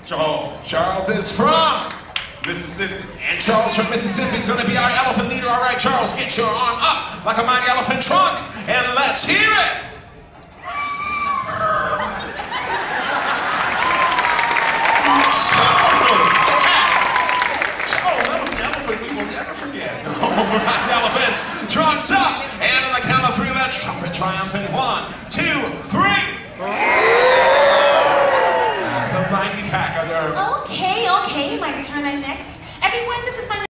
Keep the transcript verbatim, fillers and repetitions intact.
Charles. Charles is from Mississippi. And Charles from Mississippi is going to be our elephant leader. All right, Charles, get your arm up like a mighty elephant trunk, and let's hear it. Charles, Charles, that was an elephant we will never forget. All right, elephants, trunks up, and on the count of three, let's trumpet triumphant. One, two, three. The mighty pack are there. Okay, okay, my turn. I'm next. Everyone, this is my